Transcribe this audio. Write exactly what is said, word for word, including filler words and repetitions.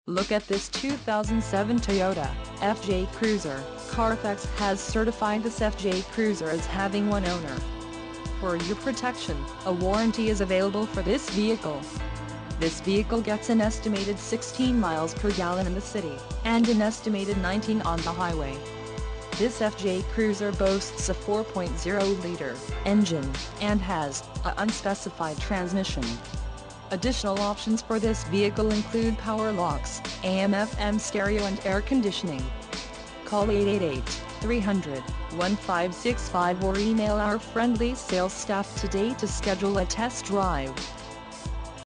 Look at this two thousand seven Toyota F J Cruiser. Carfax has certified this F J Cruiser as having one owner. For your protection, a warranty is available for this vehicle. This vehicle gets an estimated sixteen miles per gallon in the city, and an estimated nineteen on the highway. This F J Cruiser boasts a four point oh liter engine, and has a unspecified transmission. Additional options for this vehicle include power locks, A M F M stereo and air conditioning. Call eight eight eight, three hundred, fifteen sixty-five or email our friendly sales staff today to schedule a test drive.